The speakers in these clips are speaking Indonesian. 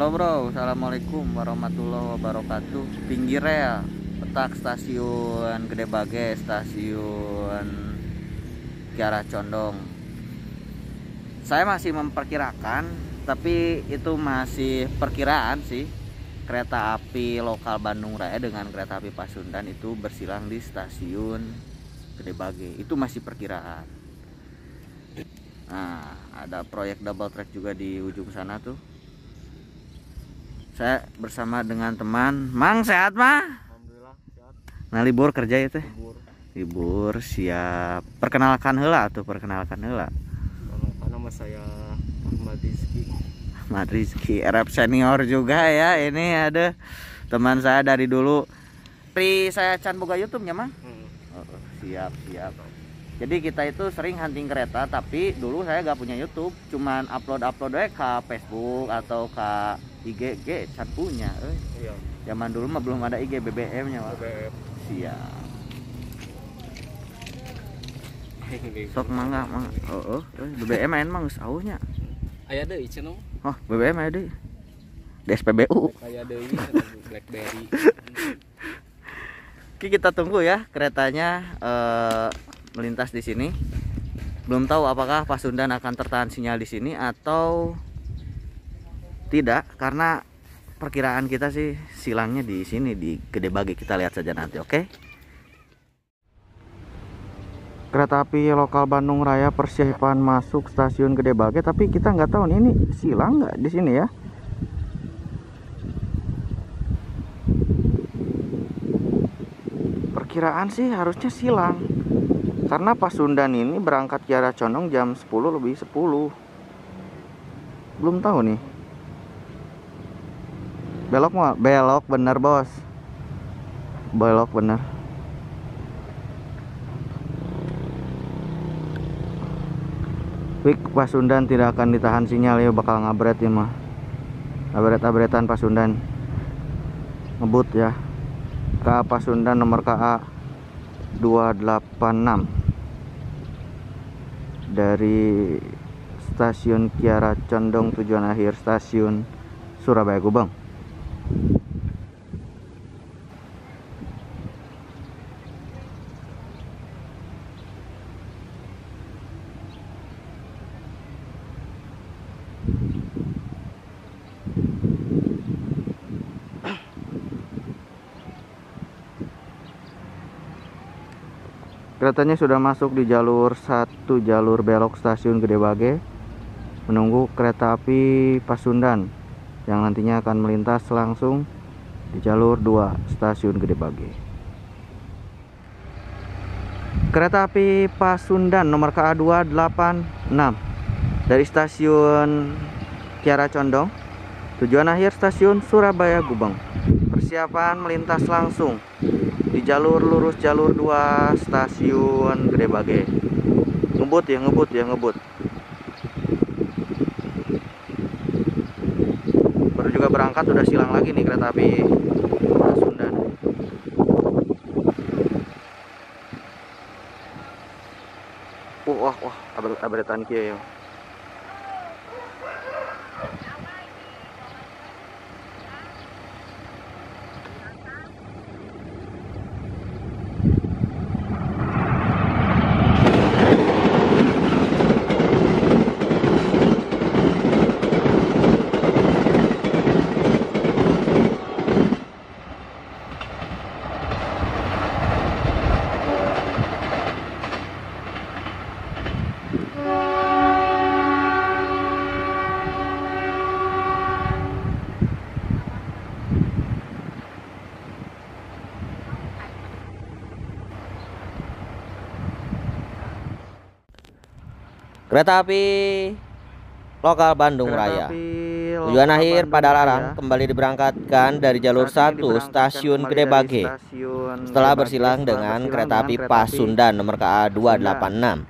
Halo bro, assalamualaikum warahmatullahi wabarakatuh. Pinggir rel, petak stasiun Gede Bage, stasiun Kiara Condong. Saya masih memperkirakan, tapi itu masih perkiraan sih. Kereta api lokal Bandung Raya dengan kereta api Pasundan itu bersilang di stasiun Gede Bage. Itu masih perkiraan. Nah, ada proyek double track juga di ujung sana tuh. Saya bersama dengan teman. Mang, sehat mah? Alhamdulillah sehat. Nah, libur kerja itu. Libur. Libur, siap. Perkenalkan heula tuh, perkenalkan heula. Nama saya Ahmad Rizky. Ahmad Rizky, RF senior juga ya. Ini ada teman saya dari dulu. Saya can boga YouTube-nya mah. Oh, siap. Jadi kita itu sering hunting kereta, tapi dulu saya gak punya YouTube, cuman upload ke Facebook atau ke IG can punya. Iya. Zaman dulu mah belum ada IG BBM-nya, Pak. BBM. Siap. Sok mangga. BBM main mah geus auhnya. Aya deui cenah. Oh, BBM aya deui. Di SPBU. Aya deui BlackBerry. Oke, kita tunggu ya keretanya melintas di sini. Belum tahu apakah Pasundan akan tertahan sinyal di sini atau tidak, karena perkiraan kita sih silangnya di sini di Gede Bage. Kita lihat saja nanti, oke? Kereta api lokal Bandung Raya persiapan masuk stasiun Gede Bage, tapi kita nggak tahu nih ini silang nggak di sini ya. Perkiraan sih harusnya silang, karena Pasundan ini berangkat Kiara Condong jam 10 lebih 10. Belum tahu nih. Belok bener bos. Belok bener. Wik, Pasundan tidak akan ditahan sinyal ya, bakal ngabret ya mah. Abret-abretan Pasundan. Ngebut ya. KA Pasundan nomor KA 286 dari stasiun Kiara Condong tujuan akhir stasiun Surabaya Gubeng. Keretanya sudah masuk di jalur 1, jalur belok stasiun Gede Bage, menunggu kereta api Pasundan yang nantinya akan melintas langsung di jalur 2 stasiun Gede Bage. Kereta api Pasundan nomor KA 286 dari stasiun Kiara Condong tujuan akhir stasiun Surabaya Gubeng, persiapan melintas langsung di jalur lurus jalur 2 stasiun Gede Bage. Ngebut. Baru juga berangkat udah silang lagi nih kereta api Pasundan. Wah, abretan kieu ya. Kereta api lokal Bandung Raya tujuan akhir pada Larang kembali diberangkatkan dari jalur 1 stasiun Gede Bage setelah bersilang dengan kereta api Pasundan nomor KA 286.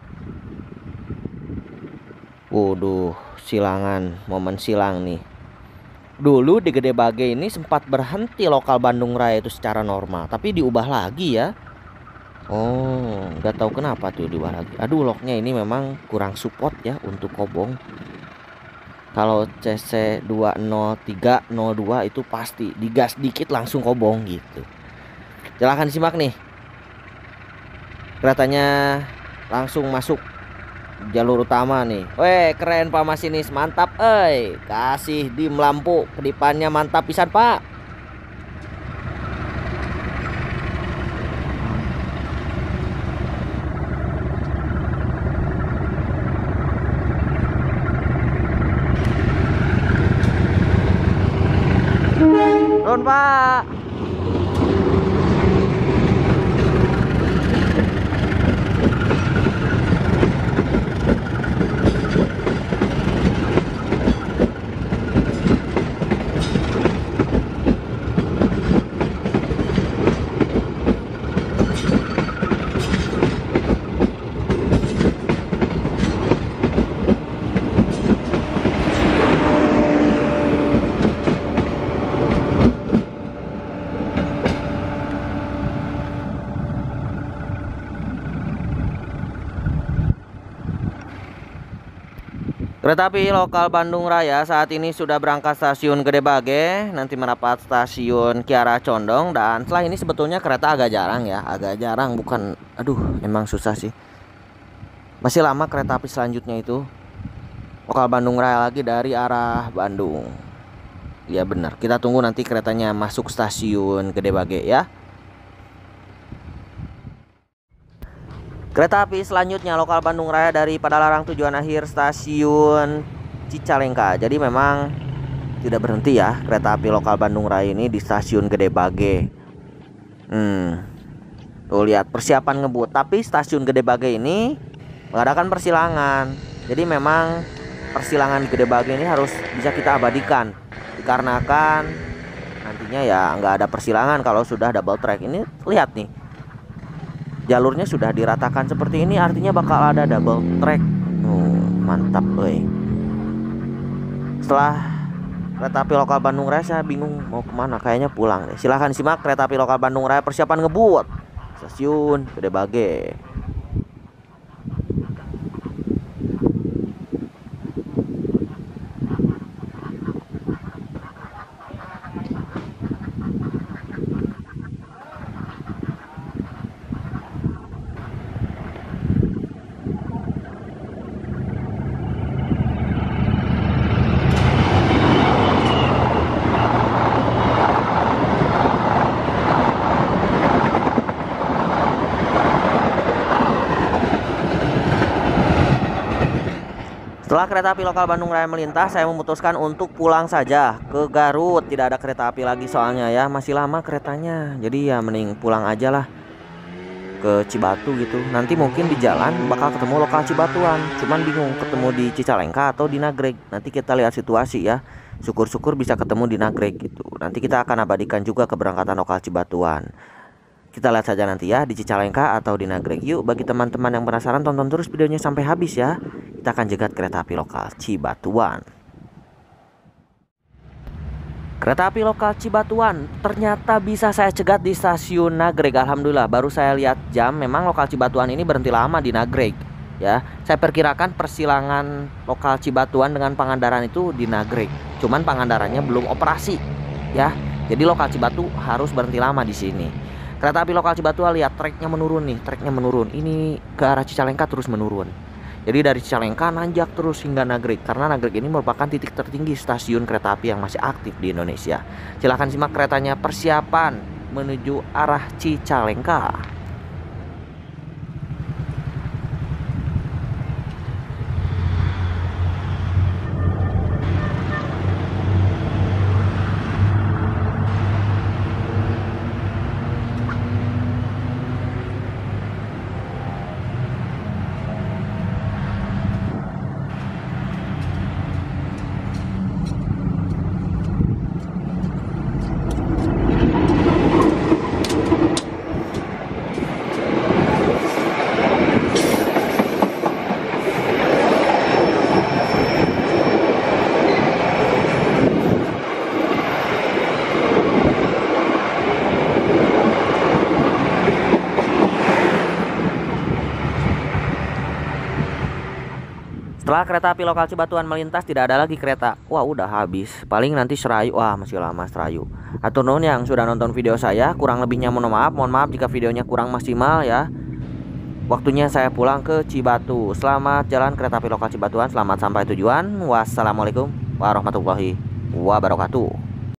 Waduh, silangan, momen silang nih. Dulu di Gede Bage ini sempat berhenti lokal Bandung Raya itu secara normal, tapi diubah lagi ya. Oh, nggak tahu kenapa tuh diubah lagi. Aduh, loknya ini memang kurang support ya untuk kobong. Kalau CC 20302 itu pasti digas dikit langsung kobong gitu. Silahkan simak nih. Keretanya langsung masuk jalur utama nih. Weh, keren Pak Masinis, mantap kasih dim lampu kedipannya mantap pisan Pak. Turun Pak. Kereta api lokal Bandung Raya saat ini sudah berangkat stasiun Gedebage, nanti merapat stasiun Kiara Condong. Dan setelah ini sebetulnya kereta agak jarang ya, agak jarang, bukan, aduh emang susah sih. Masih lama kereta api selanjutnya itu lokal Bandung Raya lagi dari arah Bandung. Ya benar, kita tunggu nanti keretanya masuk stasiun Gedebage ya. Kereta api selanjutnya lokal Bandung Raya dari Padalarang tujuan akhir stasiun Cicalengka. Jadi memang tidak berhenti ya kereta api lokal Bandung Raya ini di stasiun Gedebage. Tuh lihat persiapan ngebut. Tapi stasiun Gedebage ini mengadakan persilangan. Jadi memang persilangan Gedebage ini harus bisa kita abadikan. Dikarenakan nantinya ya nggak ada persilangan kalau sudah double track. Ini lihat nih, jalurnya sudah diratakan seperti ini, artinya bakal ada double track. Mantap Setelah kereta api lokal Bandung Raya saya bingung mau kemana, kayaknya pulang deh. Silahkan simak kereta api lokal Bandung Raya persiapan ngebut stasiun Gedebage. Setelah kereta api lokal Bandung Raya melintas, saya memutuskan untuk pulang saja ke Garut. Tidak ada kereta api lagi soalnya ya, masih lama keretanya. Jadi ya mending pulang aja lah ke Cibatu gitu. Nanti mungkin di jalan bakal ketemu lokal Cibatuan. Cuman bingung ketemu di Cicalengka atau di Nagreg. Nanti kita lihat situasi ya. Syukur-syukur bisa ketemu di Nagreg gitu. Nanti kita akan abadikan juga keberangkatan lokal Cibatuan. Kita lihat saja nanti ya di Cicalengka atau di Nagreg. Yuk, bagi teman-teman yang penasaran tonton terus videonya sampai habis ya. Kita akan jegat kereta api lokal Cibatuan. Kereta api lokal Cibatuan ternyata bisa saya cegat di stasiun Nagreg. Alhamdulillah, baru saya lihat jam, memang lokal Cibatuan ini berhenti lama di Nagreg ya. Saya perkirakan persilangan lokal Cibatuan dengan Pangandaran itu di Nagreg. Cuman Pangandarannya belum operasi ya. Jadi lokal Cibatu harus berhenti lama di sini. Kereta api lokal Cibatuan lihat treknya menurun nih, treknya menurun. Ini ke arah Cicalengka terus menurun. Jadi dari Cicalengka nanjak terus hingga Nagreg, karena Nagreg ini merupakan titik tertinggi stasiun kereta api yang masih aktif di Indonesia. Silahkan simak keretanya persiapan menuju arah Cicalengka. Setelah kereta api lokal Cibatuan melintas, tidak ada lagi kereta. Wah, udah habis. Paling nanti Serayu. Wah, masih lama Serayu. Atur nuhun yang sudah nonton video saya. Kurang lebihnya mohon maaf. Mohon maaf jika videonya kurang maksimal ya. Waktunya saya pulang ke Cibatu. Selamat jalan kereta api lokal Cibatuan. Selamat sampai tujuan. Wassalamualaikum warahmatullahi wabarakatuh.